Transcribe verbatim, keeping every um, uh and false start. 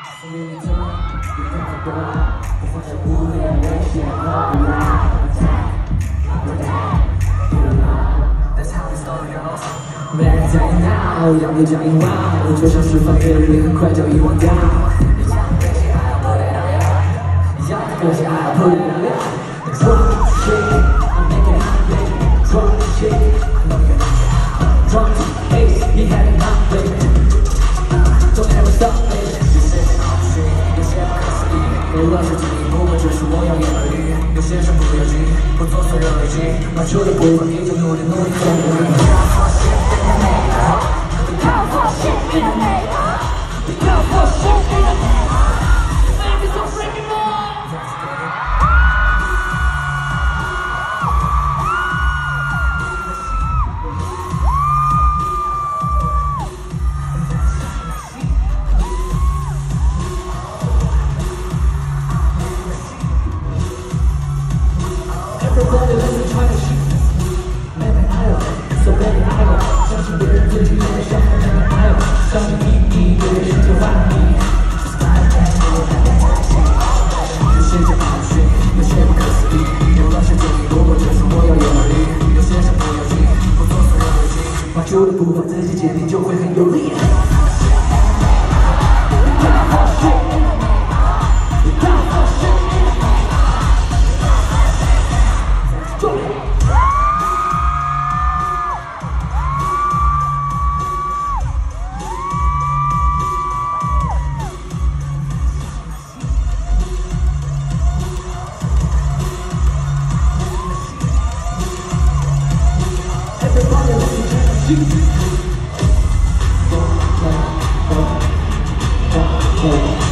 没人在意闹，要你讲硬话，就像释放越力，很快就遗忘掉。要的歌是爱，不能了。Drop shit, I'm making hot baby. Drop shit, I know you're not. Drop bass, you had it not baby. Don't ever stop baby. 有些人好虚，有些不可思议。有乱世之地，不过只是我要言而喻。有些事不要急，不做所有累积。迈出的步伐，你就努力努力做努力。We go for shit in the name. We go for shit in the name. Baby, so freaking on. Everybody listen, try to shoot. Baby, I don't. So baby, I don't. 相信别人最近也在想我那个爱我，相信意义对世界万亿。有些叫好学，有些不可思议，有乱世之地，不过只是我要言而喻。有些事不要急，不做所有累积，迈出的步伐自己坚定就会很有力。Go, go, go, go, go.